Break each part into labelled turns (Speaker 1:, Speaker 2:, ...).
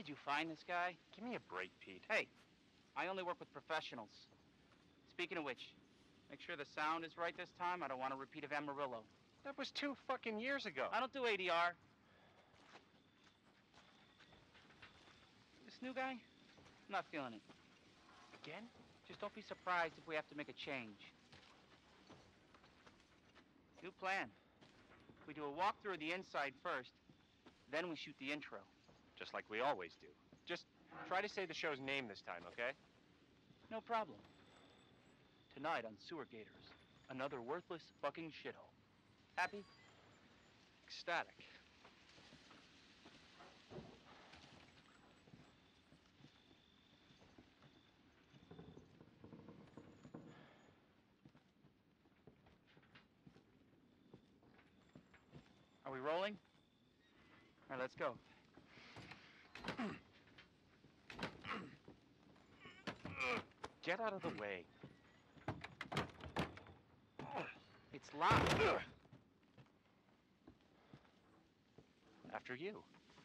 Speaker 1: did you find this guy?
Speaker 2: Give me a break, Pete.
Speaker 1: Hey, I only work with professionals. Speaking of which, make sure the sound is right this time. I don't want a repeat of Amarillo.
Speaker 2: That was 2 fucking years ago.
Speaker 1: I don't do ADR. This new guy, I'm not feeling it.
Speaker 2: Again?
Speaker 1: Just don't be surprised if we have to make a change. New plan. We do a walkthrough of the inside first, then we shoot the intro.
Speaker 2: Just like we always do. Just try to say the show's name this time, okay?
Speaker 1: No problem. Tonight on Sewer Gators, another worthless fucking shithole. Happy?
Speaker 2: Ecstatic.
Speaker 1: Are we rolling? All right, let's go.
Speaker 2: Get out of the way.
Speaker 1: It's locked.
Speaker 2: After you.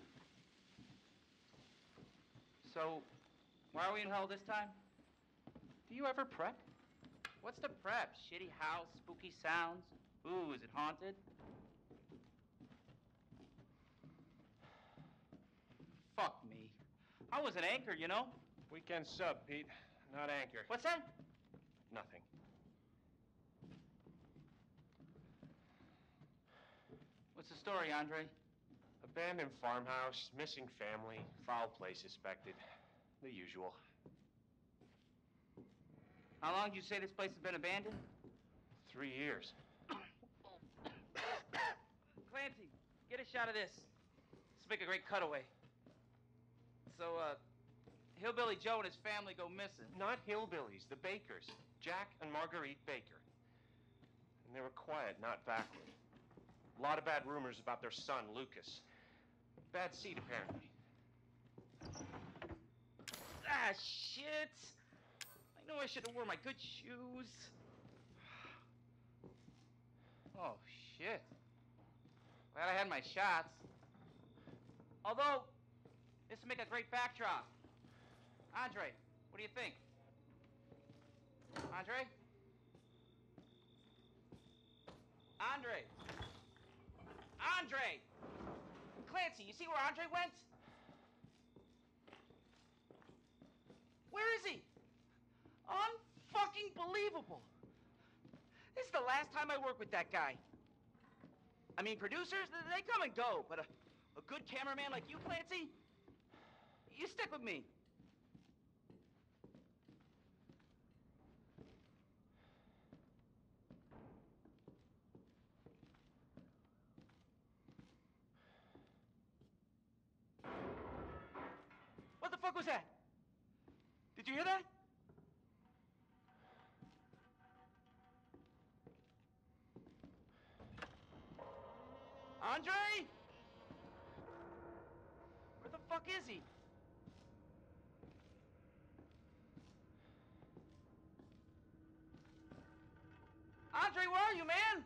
Speaker 1: So, why are we in hell this time?
Speaker 2: Do you ever prep?
Speaker 1: What's the prep? Shitty house, spooky sounds? Ooh, is it haunted? Fuck me. I was an anchor, you know?
Speaker 2: Weekend sub, Pete. Not anchor.
Speaker 1: What's that?
Speaker 2: Nothing.
Speaker 1: What's the story, Andre?
Speaker 2: Abandoned farmhouse, missing family, foul play suspected. The usual.
Speaker 1: How long did you say this place has been abandoned?
Speaker 2: 3 years.
Speaker 1: Clancy, get a shot of this. Let's make a great cutaway. So, Hillbilly Joe and his family go missing.
Speaker 2: Not hillbillies, the Bakers. Jack and Marguerite Baker. And they were quiet, not backward. A lot of bad rumors about their son, Lucas. Bad seed, apparently.
Speaker 1: Ah, shit! I know I should have worn my good shoes. Oh, shit. Glad I had my shots. Although, this would make a great backdrop. Andre, what do you think? Andre? Andre! Andre! Clancy, you see where Andre went? Where is he? Unfucking believable. This is the last time I work with that guy. I mean, producers, they come and go, but a good cameraman like you, Clancy, you stick with me. What the fuck was that? Did you hear that? Andre? Where the fuck is he? Andre, where are you, man?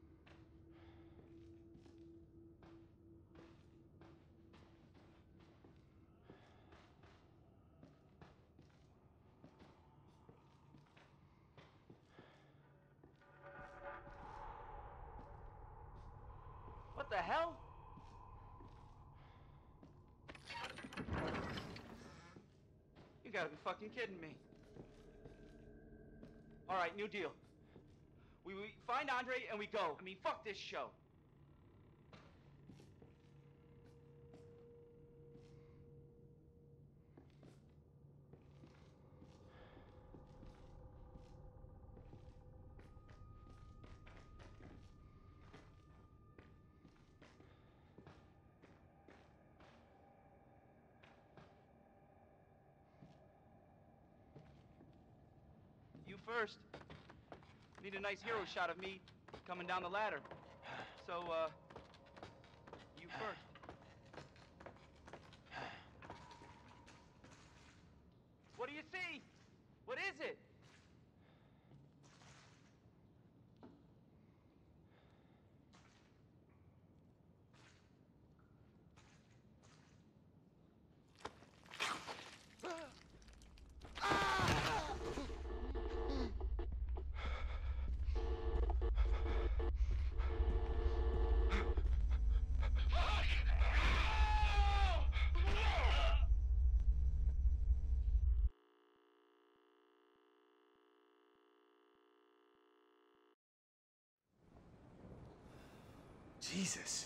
Speaker 1: What the hell? You gotta be fucking kidding me. All right, new deal. We find Andre and we go. I mean, fuck this show. You first. Need a nice hero shot of me coming down the ladder. So, you first. What do you see? What is it?
Speaker 3: Jesus.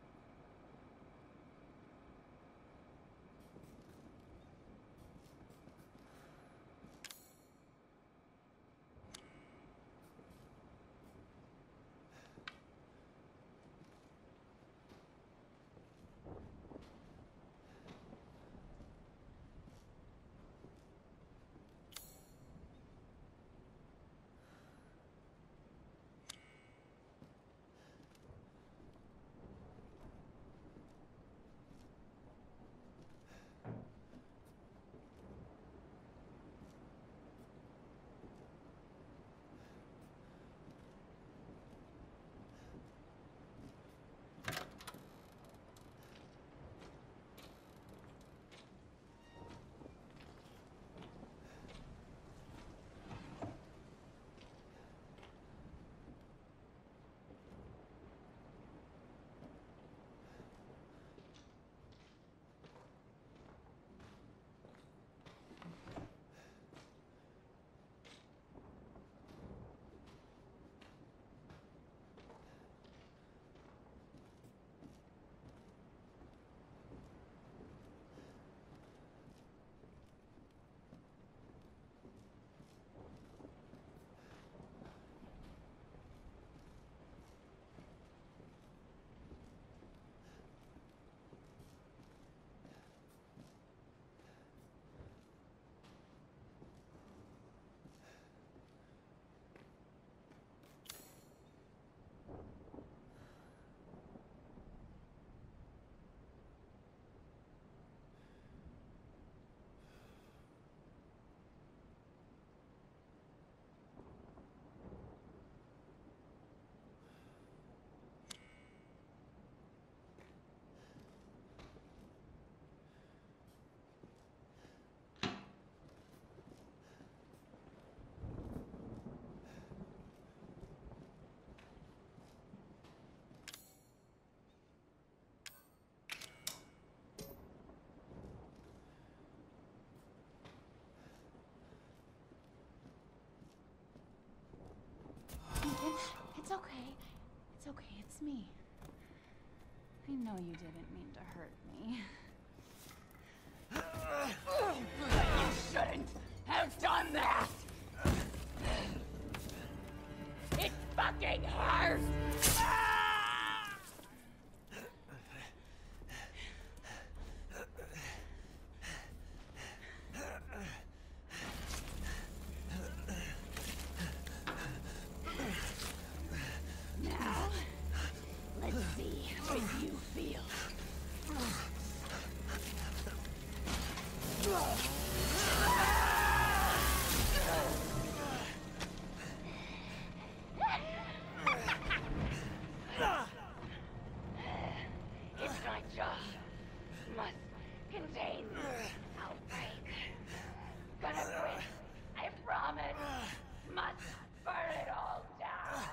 Speaker 4: It's okay. It's okay. It's me. I know you didn't mean to hurt me. You shouldn't have done that! It fucking hurts! Now, let's see what you feel. It's my job. Must contain this outbreak. Gonna quit. I promise. Must burn it all down.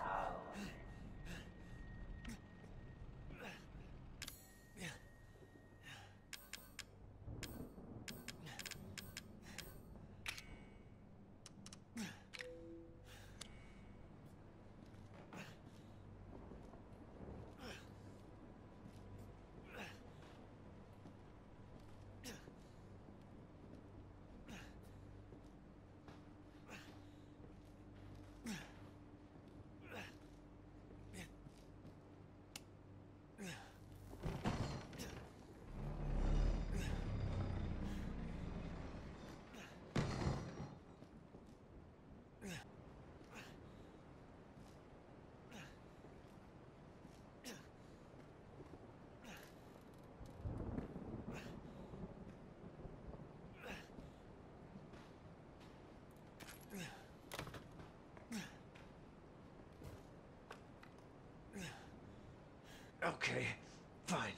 Speaker 3: Okay, fine.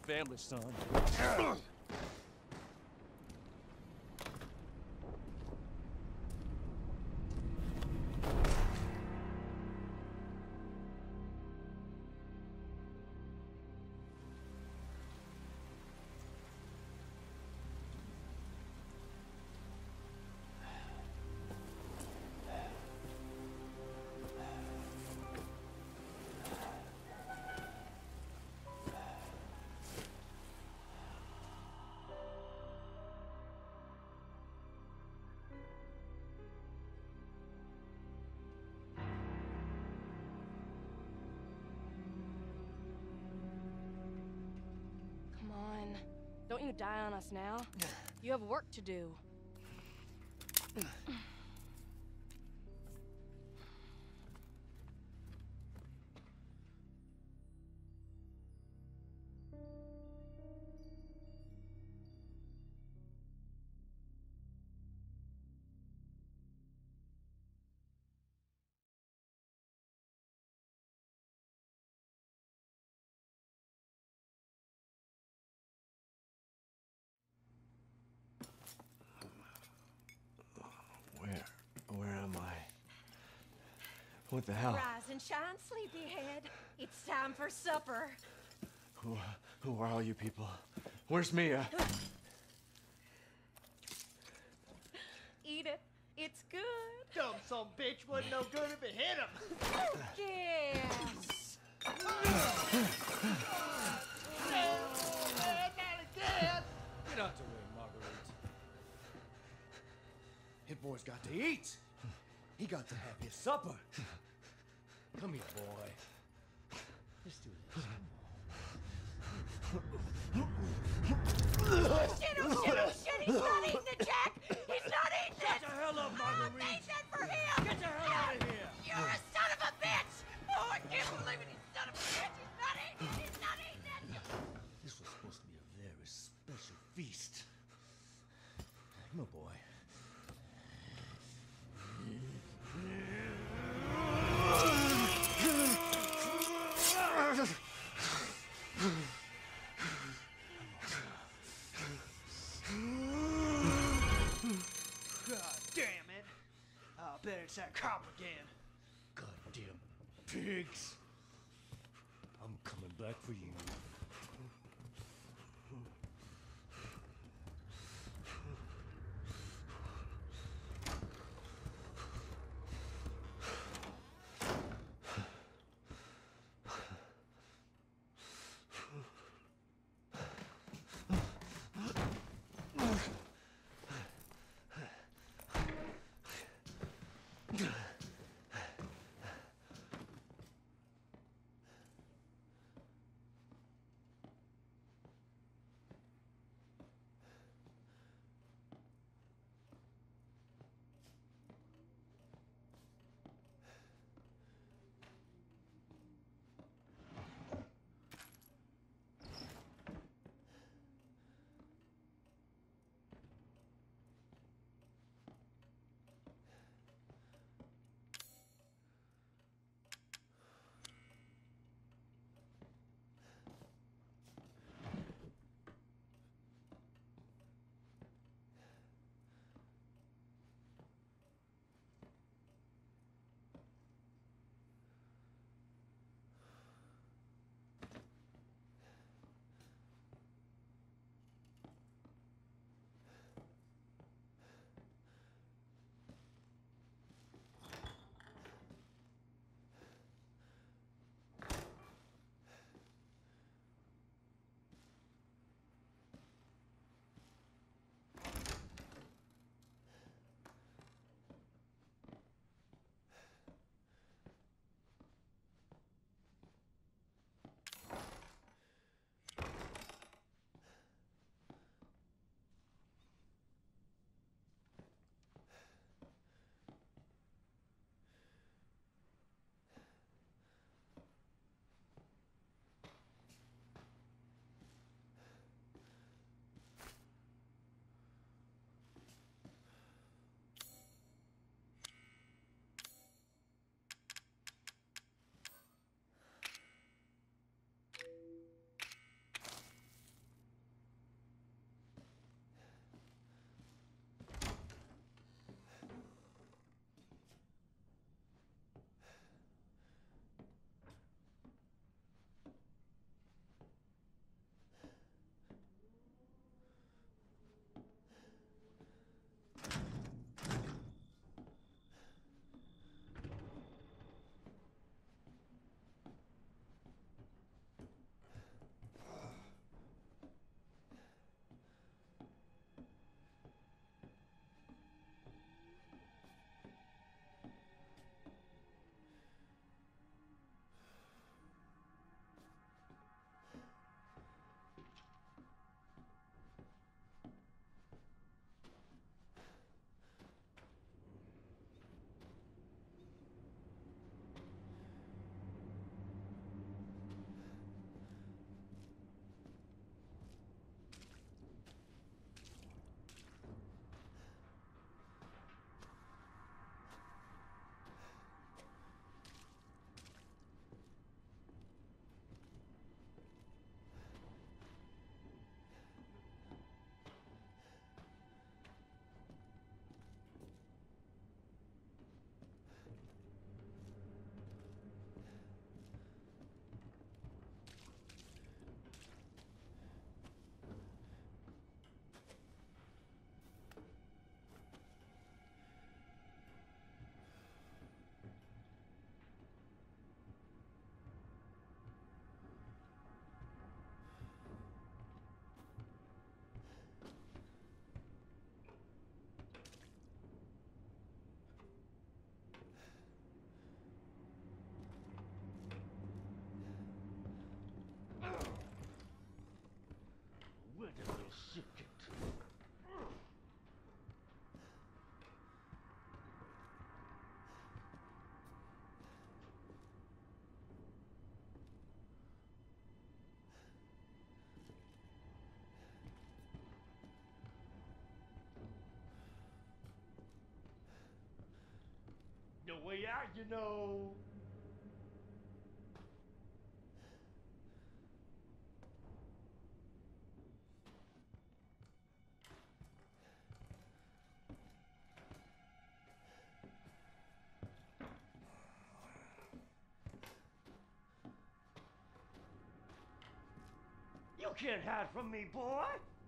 Speaker 5: family, son.
Speaker 6: Come on. Don't you die on us now. You have work to do.
Speaker 3: Where am I? What the hell?
Speaker 7: Rise and shine, sleepyhead. It's time for supper.
Speaker 3: Who are all you people? Where's Mia?
Speaker 7: Eat it. It's good.
Speaker 8: Dumb son bitch wasn't no good if it hit him.
Speaker 7: Yes.
Speaker 8: Get out the way, Marguerite. His boy's got to eat. He got to have his supper. Come here, boy. Let's do this.
Speaker 7: Shit, oh shit, oh shit. He's not eating it, Jack. He's not eating it.
Speaker 8: Shut the hell up, Marguerite.
Speaker 7: Nathan, for him.
Speaker 8: Get the hell out of here.
Speaker 7: You're a son of a bitch. Oh, I can't believe it. He's son of a bitch. He's not eating it. He's not eating it.
Speaker 8: This was supposed to be a very special feast. Come on, boy.
Speaker 9: God damn it. I'll bet it's that cop again.
Speaker 8: Goddamn pigs. I'm coming back for you. a way out, you know. You can't hide from me, boy.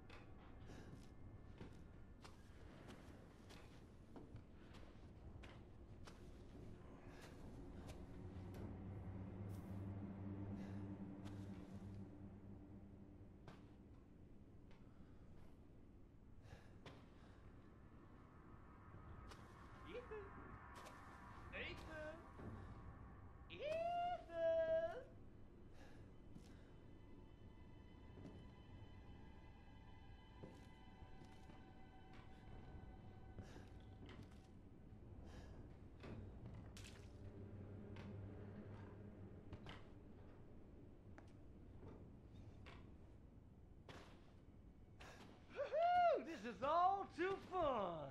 Speaker 8: This is all too fun.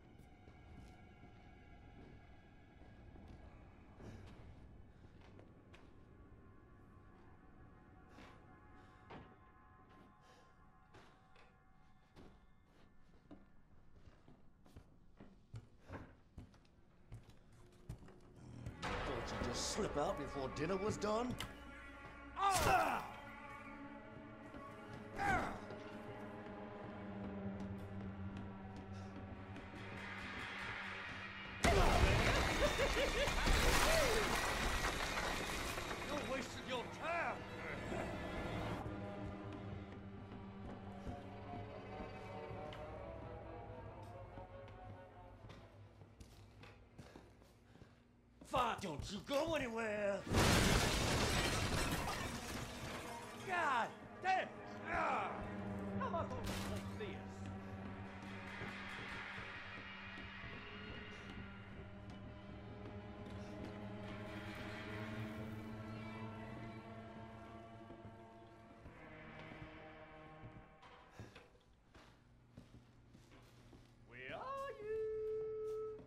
Speaker 8: Thought you'd just slip out before dinner was done? Oh! You're wasting your time. Fine, don't you go anywhere. God damn it! How am I going to take this? Where are you?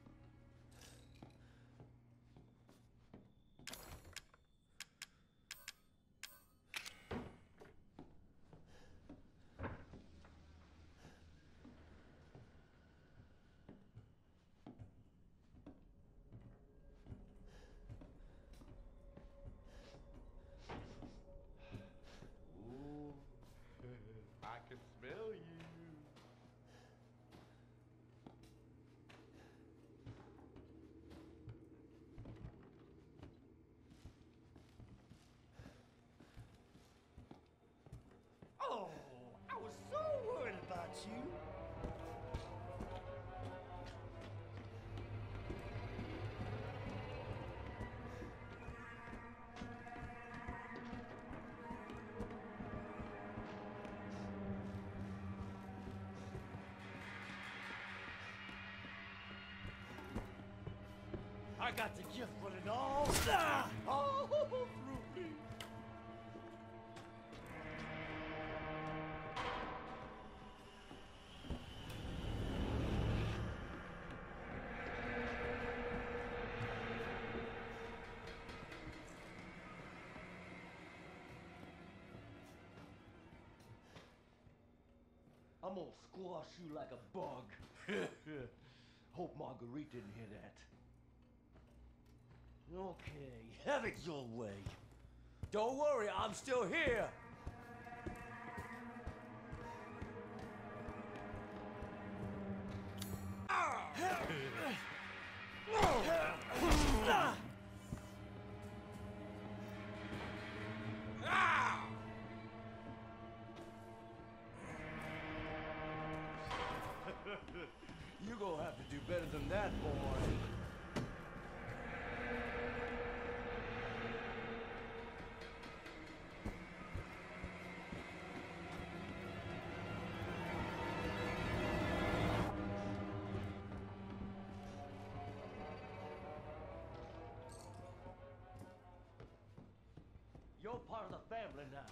Speaker 8: Ooh, I can smell you. Oh, I was so worried about you. I got the gift for it all. All through me. I'm gonna squash you like a bug. Hope Marguerite didn't hear that. Okay, have it your way. Don't worry, I'm still here. You're gonna have to do better than that, boy. You're part of the family now.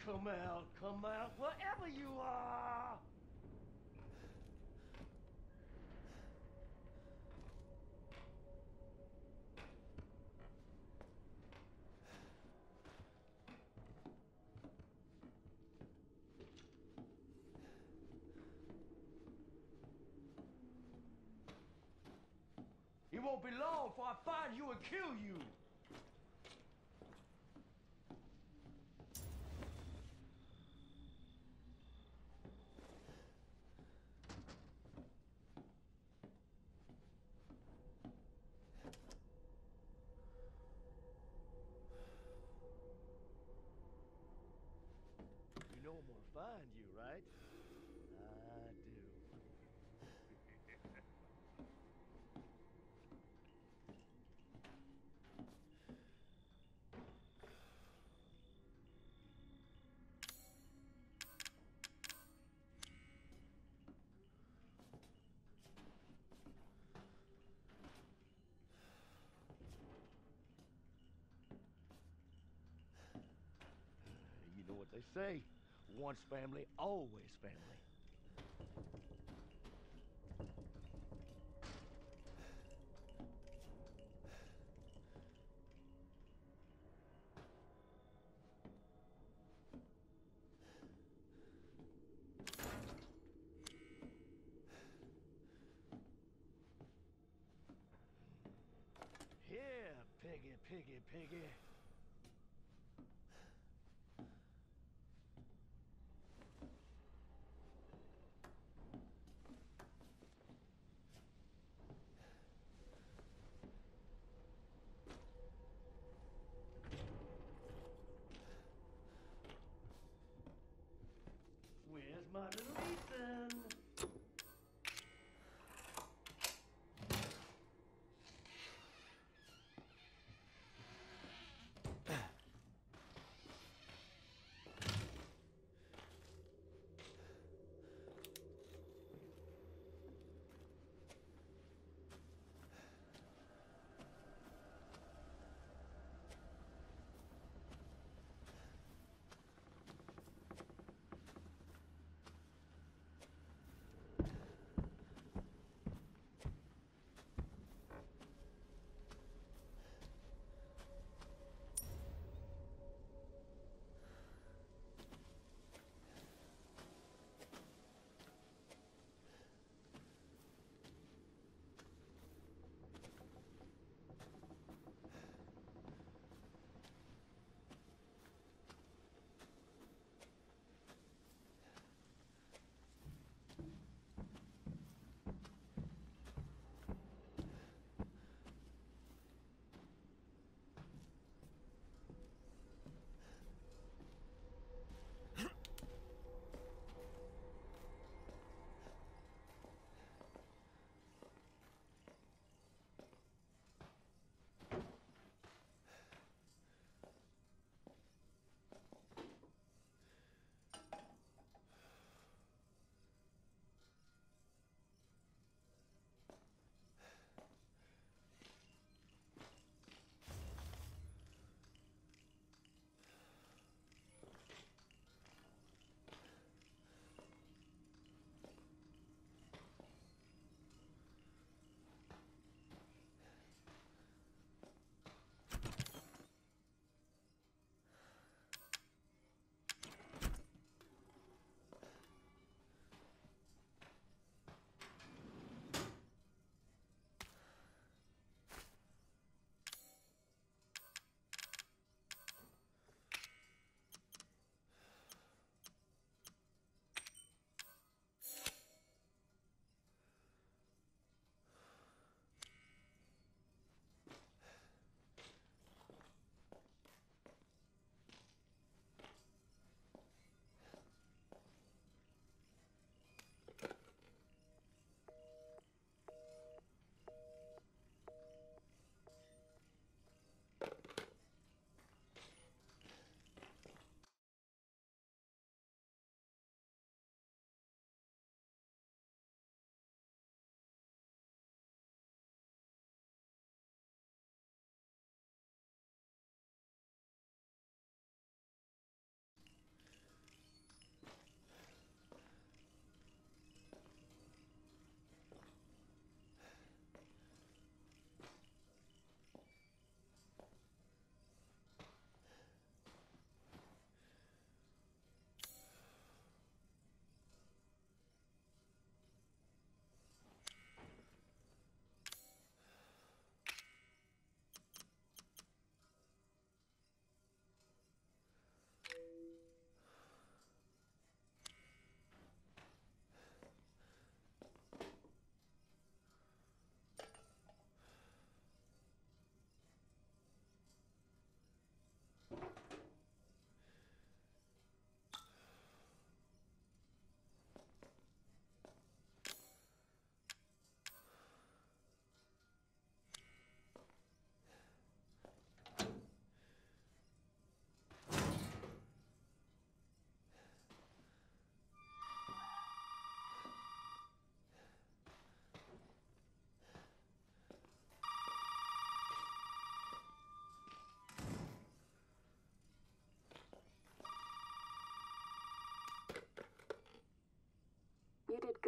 Speaker 8: Come out, wherever you are! It won't be long before I find you and kill you! You know I'm gonna find you, right? I do. You know what they say, once family, always family. Here, piggy, piggy, piggy. Where's my little Ethan?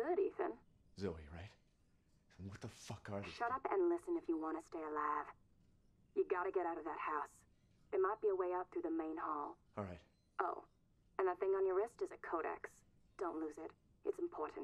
Speaker 5: good, Ethan.
Speaker 3: Zoe, right? And what the fuck are these?
Speaker 5: Shut up and listen if you want to stay alive. You gotta get out of that house. There might be a way out through the main hall.
Speaker 3: All right.
Speaker 5: Oh, and that thing on your wrist is a codex. Don't lose it. It's important.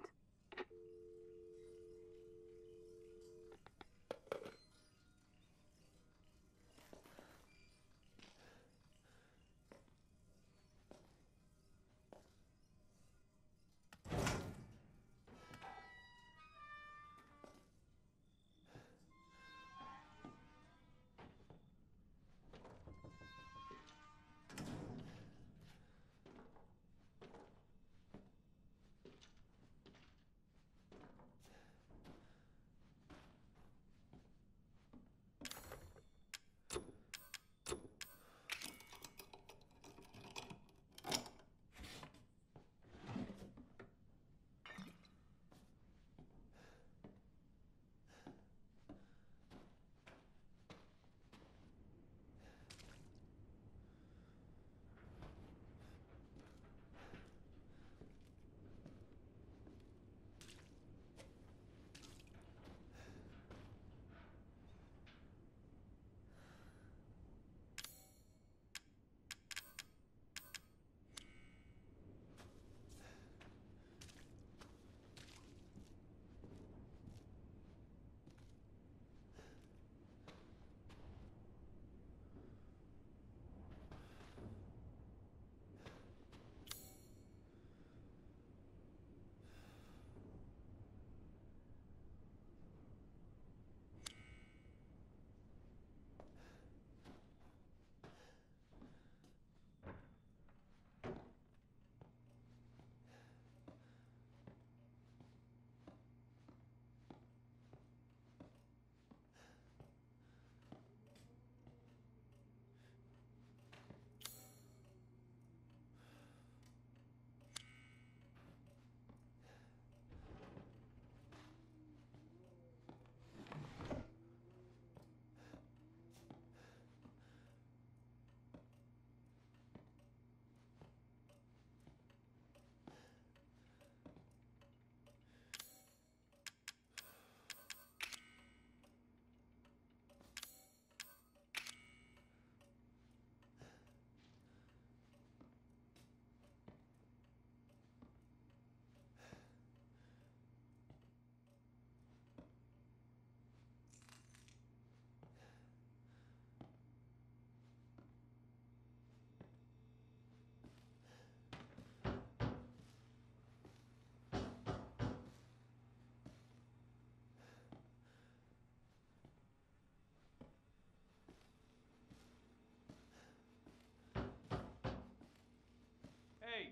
Speaker 10: Hey!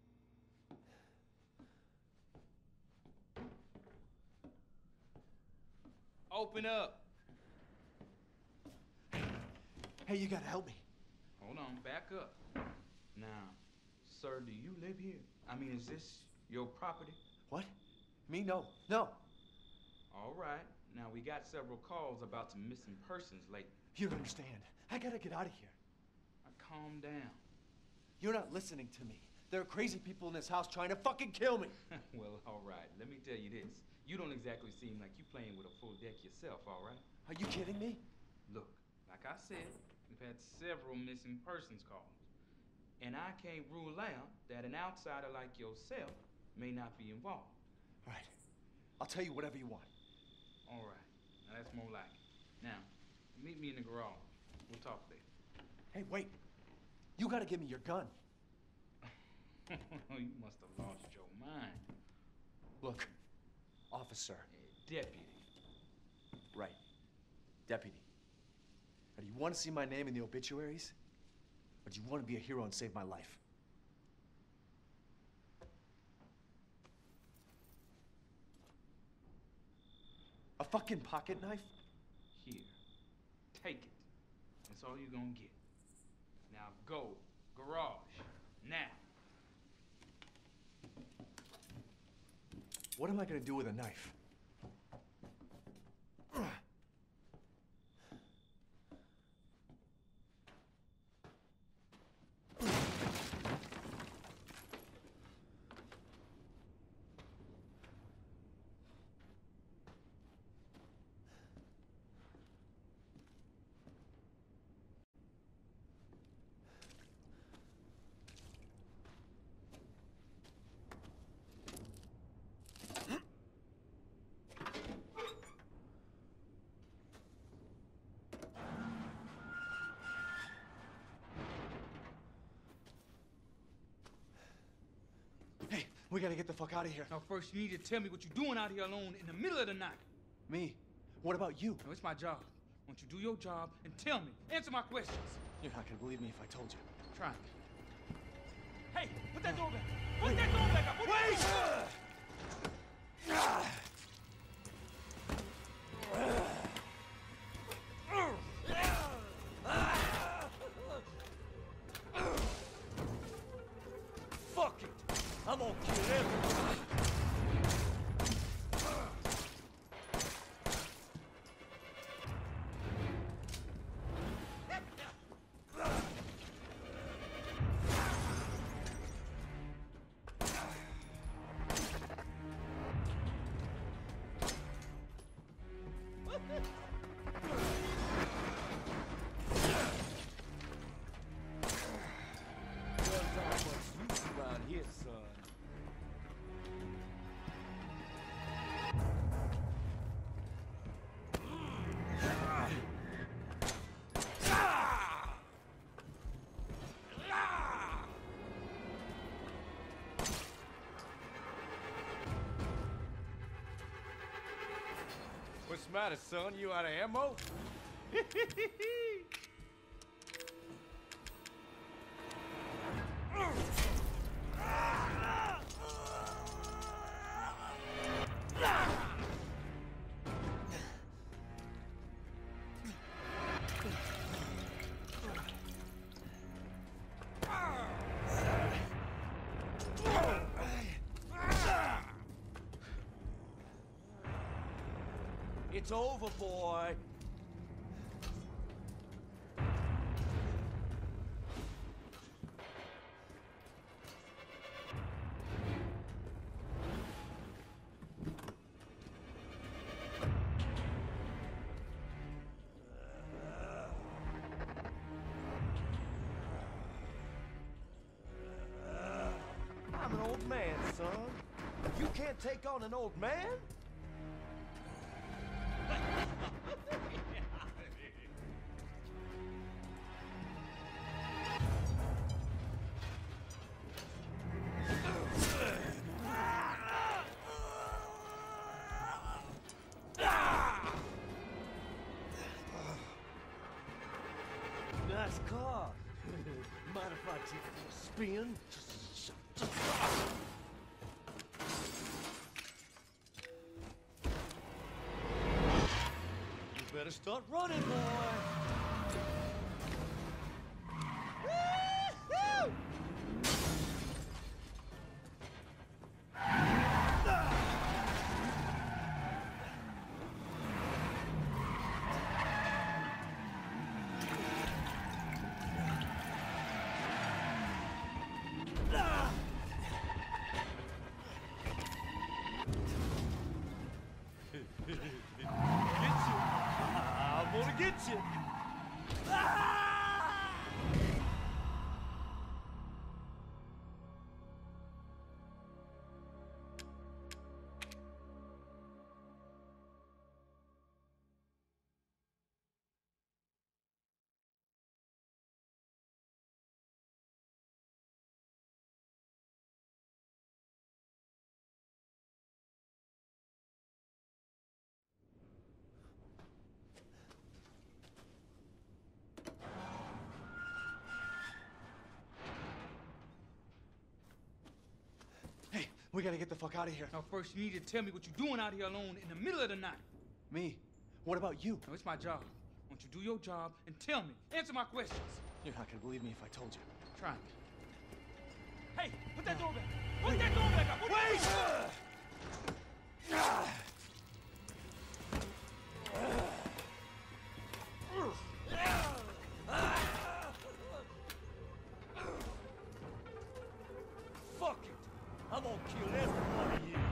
Speaker 10: Open up!
Speaker 8: Hey, you gotta help me.
Speaker 10: Hold on, back up. Now, sir, do you live here? I mean, is this your property?
Speaker 8: What? Me? No. No.
Speaker 10: All right. Now, we got several calls about some missing persons lately.
Speaker 8: You don't understand. I gotta get out of here.
Speaker 10: Now, calm down.
Speaker 8: You're not listening to me. There are crazy people in this house trying to fucking kill me.
Speaker 10: Well, all right. Let me tell you this. You don't exactly seem like you playing with a full deck yourself, all right?
Speaker 8: Are you kidding me?
Speaker 10: Look, like I said, we've had several missing persons calls. And I can't rule out that an outsider like yourself may not be involved.
Speaker 8: All right. I'll tell you whatever you want.
Speaker 10: All right. Now, that's more like it. Now, meet me in the garage. We'll talk later.
Speaker 8: Hey, wait. You gotta give me your gun.
Speaker 10: You must have lost your mind.
Speaker 8: Look, officer.
Speaker 10: Deputy.
Speaker 8: Right. Deputy. Now, do you want to see my name in the obituaries? Or do you want to be a hero and save my life? A fucking pocket knife?
Speaker 10: Here. Take it. That's all you're gonna get. Now go. Garage. Now.
Speaker 8: What am I gonna do with a knife? we gotta get the fuck out of here.
Speaker 10: Now, first, you need to tell me what you're doing out here alone in the middle of the night.
Speaker 8: Me? What about you?
Speaker 10: No, it's my job. Won't you do your job and tell me? Answer my questions.
Speaker 8: You're not gonna believe me if I told you.
Speaker 10: Try me. Hey, put that door back. Put that door back up. Put that door back.
Speaker 3: Fuck it! I'm gonna kill everyone!
Speaker 11: What's the matter, son? You out of ammo?
Speaker 3: It's over, boy. I'm an old man, son. You can't take on an old man? Nice car. Mind if I take a spin? You better start running, boy. Woo-hoo! Get you! Ah!
Speaker 8: We gotta get the fuck out of here.
Speaker 10: Now, first, you need to tell me what you're doing out here alone in the middle of the night.
Speaker 8: Me? What about you?
Speaker 10: No, it's my job. Won't you do your job and tell me? Answer my questions.
Speaker 8: You're not gonna believe me if I told you.
Speaker 10: Try me. Hey, put that door back. Put that door back up.
Speaker 3: Wait! Fuck it! I'm gonna kill every one of you.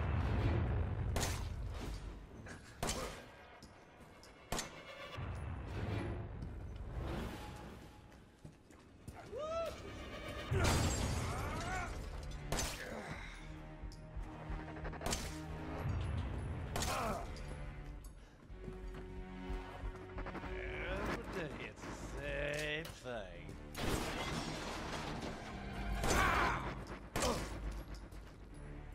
Speaker 3: Every day it's the same thing.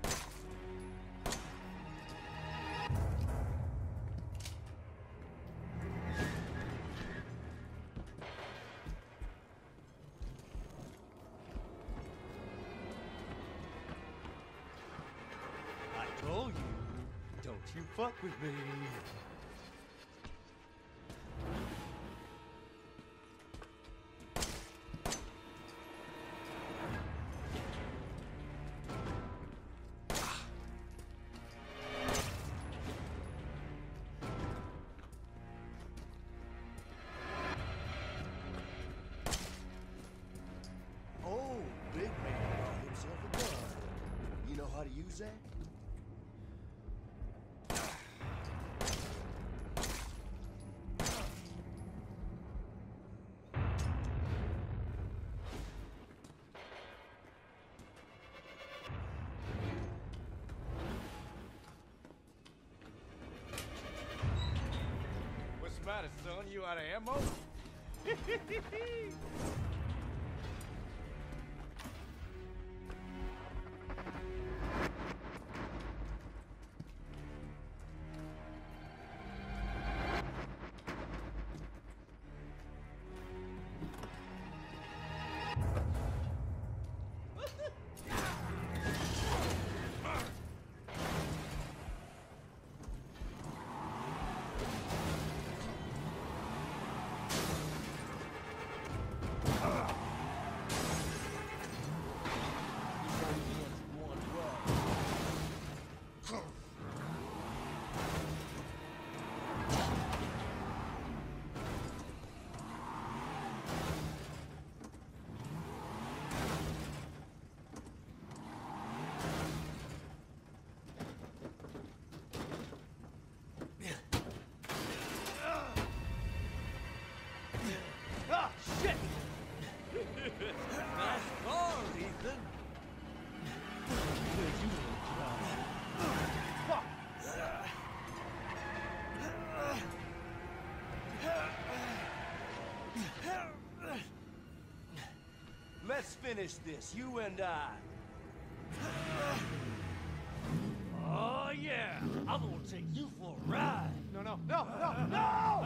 Speaker 3: you fuck with me. Oh, big man bought himself a gun. You know how to use that?
Speaker 11: What's the matter, son? You out of ammo?
Speaker 3: Ah, shit! Nice car, Ethan. Good, you little clown. Fuck! Let's finish this, you and I. Oh, yeah! I'm gonna take you for a ride.
Speaker 11: No, no, no, no, no!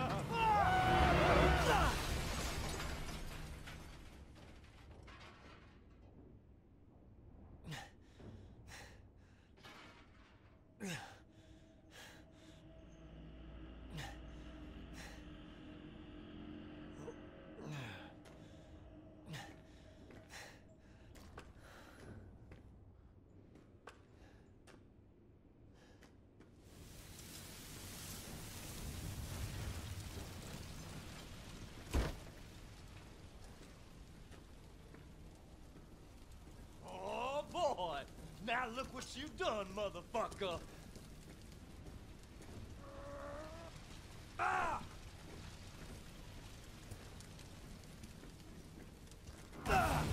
Speaker 3: Oh, boy! Now look what you done, motherfucker! Ah! Ah!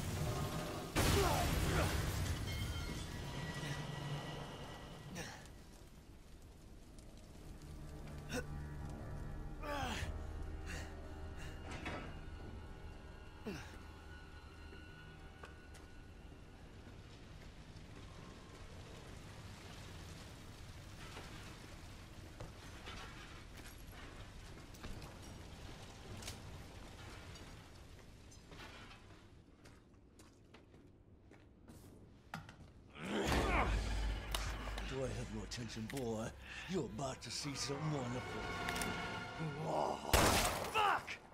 Speaker 3: Do I have your attention, boy? You're about to see something wonderful. Oh, fuck!